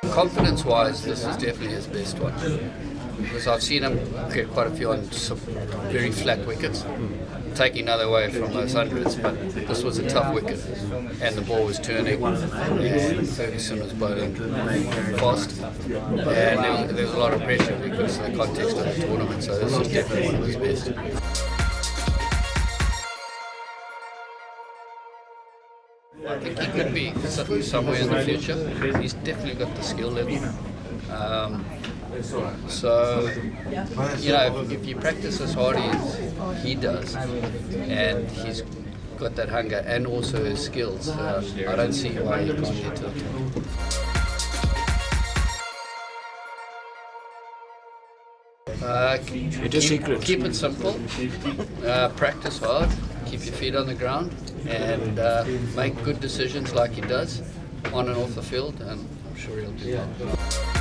Confidence-wise, this is definitely his best one. Because I've seen him get quite a few on some very flat wickets, taking another away from those hundreds, but this was a tough wicket, and the ball was turning, and Ferguson was bowling fast, and there was a lot of pressure because of the context of the tournament, so this was definitely one of his best. I think he could be somewhere in the future. He's definitely got the skill level. So, you know, if you practice as hard as he does, and he's got that hunger and also his skills, I don't see why he can't get to it. Keep it simple, practice hard, keep your feet on the ground, and make good decisions like he does on and off the field, and I'm sure he'll do that.